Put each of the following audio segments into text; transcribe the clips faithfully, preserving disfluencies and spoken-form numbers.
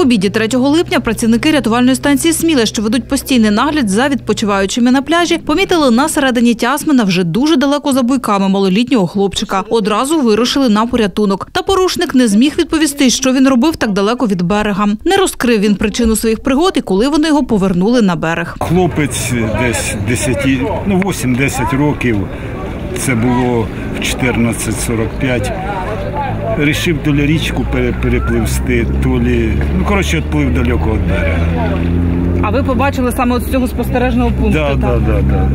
обіді третього липня працівники рятувальної станції «Сміла», що ведуть постійний нагляд за відпочиваючими на пляжі, помітили на середині Тясмина вже дуже далеко за буйками малолітнього хлопчика. Одразу вирушили на порятунок. Та порушник не зміг відповісти, що він робив так далеко від берега. Не розкрив він причину своїх пригод і коли вони його повернули на берег. Хлопець десь десять, ну вісім-десять років, це було в чотирнадцять сорок п'ять. Рішив то ли річку перепливсти, то ли, ну, коротше, відплив далеко від берега. А ви побачили саме от з цього спостережного пункту? Так, так, так.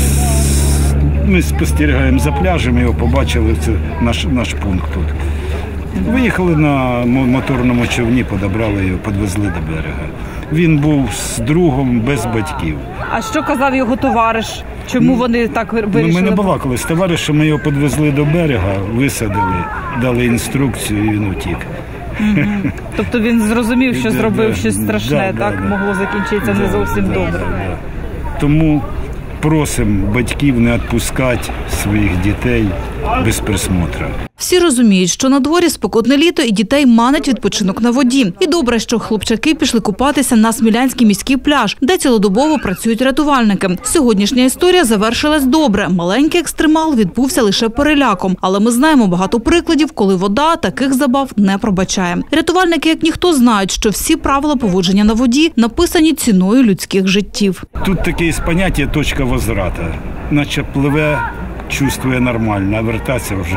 Ми спостерігаємо за пляжем, його побачили, це наш, наш пункт тут. Виїхали на моторному човні, подобрали його, підвезли до берега. Він був з другом, без батьків. А що казав його товариш? Чому вони так вирішили? Ми не балакали з товаришем, ми його підвезли до берега, висадили, дали інструкцію і він утік. Угу. Тобто він зрозумів, що зробив щось страшне, да, так да, могло закінчитися да, не зовсім да, добре. Да, да. Тому просимо батьків не відпускати своїх дітей без присмотру. Всі розуміють, що на дворі спекотне літо і дітей манить відпочинок на воді. І добре, що хлопчаки пішли купатися на Смілянський міський пляж, де цілодобово працюють рятувальники. Сьогоднішня історія завершилась добре. Маленький екстремал відбувся лише переляком. Але ми знаємо багато прикладів, коли вода таких забав не пробачає. Рятувальники, як ніхто, знають, що всі правила поводження на воді написані ціною людських життів. Тут таке поняття «точка возврату». Наче пливе, чувствує нормально, а вертатися вже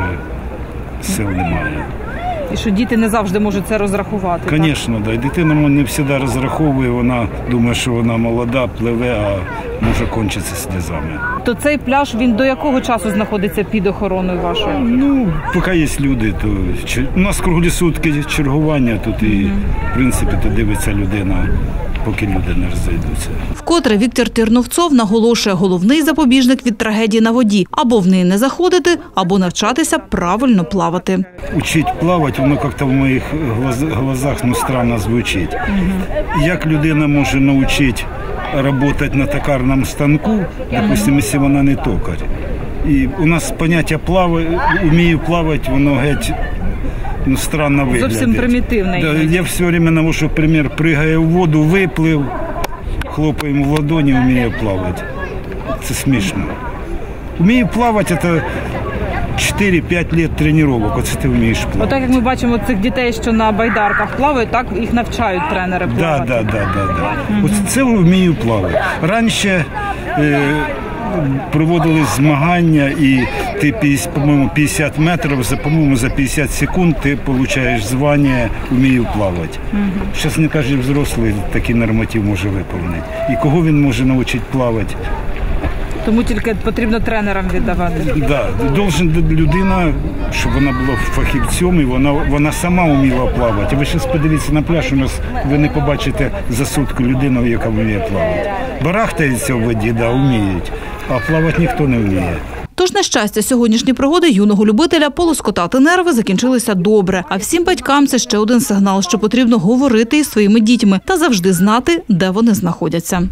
сил немає. І що діти не завжди можуть це розрахувати. Звісно, да. Дитина не завжди розраховує, вона думає, що вона молода, пливе, а може кончитися сльозами. То цей пляж, він до якого часу знаходиться під охороною вашою? Ну, поки є люди, то у нас круглі сутки чергування тут і, в принципі, то дивиться людина, поки люди не розійдуться. Вкотре Віктор Терновцов наголошує, головний запобіжник від трагедії на воді – або в неї не заходити, або навчатися правильно плавати. Учить плавати, воно як-то в моїх глазах ну, странно звучить. Угу. Як людина може навчити працювати на токарному станку, допустимо, якщо вона не токар. І у нас поняття плавати, вмію плавати, воно геть ну, странно виглядає. Зовсім примітивне. Да, я все время навожу примір, пригає в воду, виплив, хлопаємо в ладоні, вміє плавати. Це смішно. Вмію плавати, це чотири-п'ять років тренувань, оце ти вмієш плавати. Отак, як ми бачимо цих дітей, що на байдарках плавають, так їх навчають тренери плавати. Так, так, так, так. Оце це вмію плавати. Раніше е, проводили змагання, і ти, по-моєму, п'ятдесят метрів, за, по-моєму, за п'ятдесят секунд ти отримуєш звання «вмію плавати». Зараз, не кожен взрослий такий норматив може виконати. І кого він може навчити плавати? Тому тільки потрібно тренерам віддавати. Так, да, должна людина, щоб вона була фахівцем, і вона, вона сама вміла плавати. Ви зараз подивіться на пляж, у нас ви не побачите за сутку людину, яка вміє плавати. Барахтаються в воді, да, вміють, а плавати ніхто не вміє. Тож, на щастя, сьогоднішні пригоди юного любителя полоскотати нерви закінчилися добре. А всім батькам це ще один сигнал, що потрібно говорити із своїми дітьми та завжди знати, де вони знаходяться.